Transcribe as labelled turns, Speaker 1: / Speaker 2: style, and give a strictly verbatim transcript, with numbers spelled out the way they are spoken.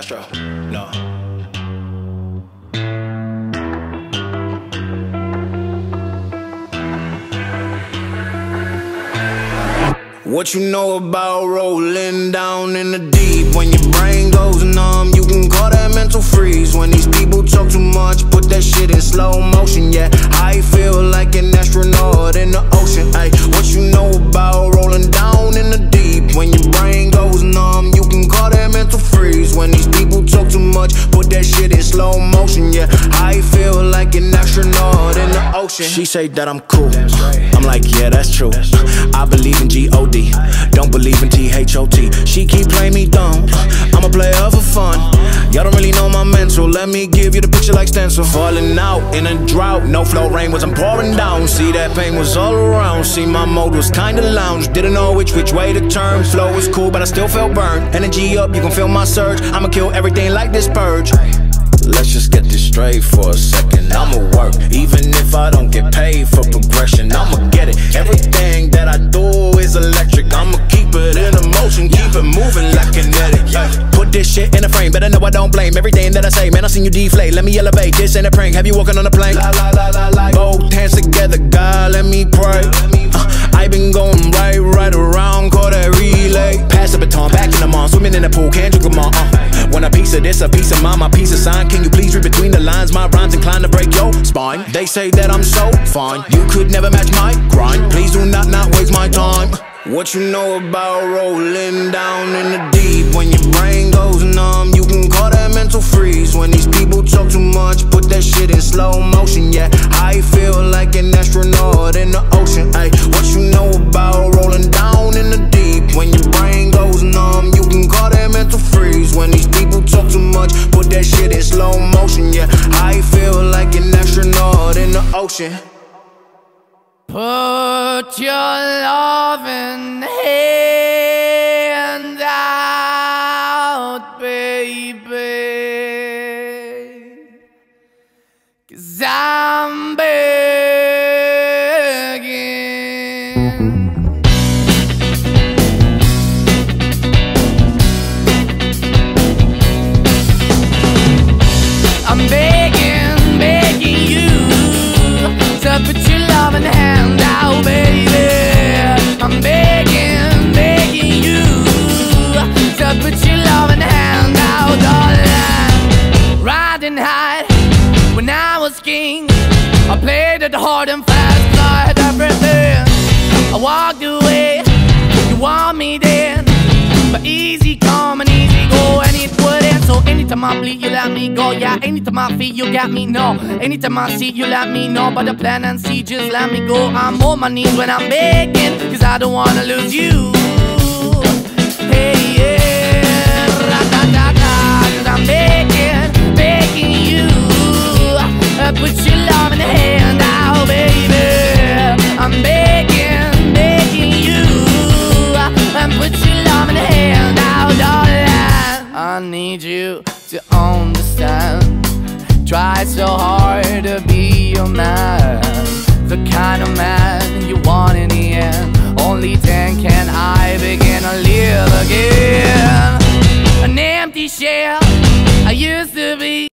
Speaker 1: Astro, no. What you know about rolling down in the deep? When your brain goes numb, you can call that mental freeze. When these people talk too much, put that shit in slow motion. Yeah, I feel like an astronaut in the ocean. Ay, what you know about rolling down in the deep? When your brain goes numb, you can call that mental freeze. When these people talk too much, put that shit in slow motion. Yeah, I feel like an astronaut in the ocean. She say that I'm cool, I'm like, yeah, that's true. I believe in G O D, don't believe in T H O T. She keep playing me dumb, I'm a player for fun. Y'all don't really know my mental, let me give you the picture like stencil. Falling out in a drought, no flow, rain wasn't pouring down. See, that pain was all around, see, my mode was kinda lounge. Didn't know which which way to turn, flow was cool but I still felt burned. Energy up, you can feel my surge, I'ma kill everything like this purge. Let's just get this straight for a second. I'ma work, even if I don't get paid for progression. I'ma get it, everything that I do is electric. I'ma keep it in motion, keep it moving like kinetic. Put this shit in a frame, better know I don't blame everything that I say. Man, I seen you deflate, let me elevate, this ain't a prank. Have you walking on a plane? Both hands together, God, let me pray. uh, I been going right, right around, call that relay. Pass the baton, back in the mall, swimming in the pool, can't drink them all. uh. Want a piece of this, a piece of mine, my piece of sign. Can you please read between the lines? My rhymes inclined to break your spine. They say that I'm so fine, you could never match my grind. Please do not not waste my time. What you know about rolling down in the deep? When your brain goes numb, you can call that mental freeze. When these people talk too much, put that shit in slow motion. Yeah, I feel like an astronaut in the ocean. Ay, what you know about rolling down in the deep? When your brain goes numb, you can call that mental freeze. When these people talk too much, put that shit in slow motion. Yeah, I feel like an astronaut in the ocean.
Speaker 2: Put your loving hand out, baby, 'cause I'm begging. I'm begging, begging you to put your loving hand out, baby. I'm begging, begging you to put your loving hand out, darling. Riding high when I was king, I played it hard and fast, tried everything. I walked away, you want me then, but easy come and easy go, and it wouldn't. So anytime I bleed, you let me go. Yeah, anytime I feel, you got me, no. Anytime I see, you let me know. But the plan and see, just let me go. I'm on my knees when I'm begging, 'cause I don't wanna lose you. Hey, yeah, ra-da-da-da, 'cause I'm begging, begging you, uh, put your love in the hand out, baby. I'm begging, begging you, uh, and put your love in the hand out, darling. I need you to understand. Try so hard to be your man, the kind of man you want in the end. Only then can I begin to live again. An empty shell I used to be.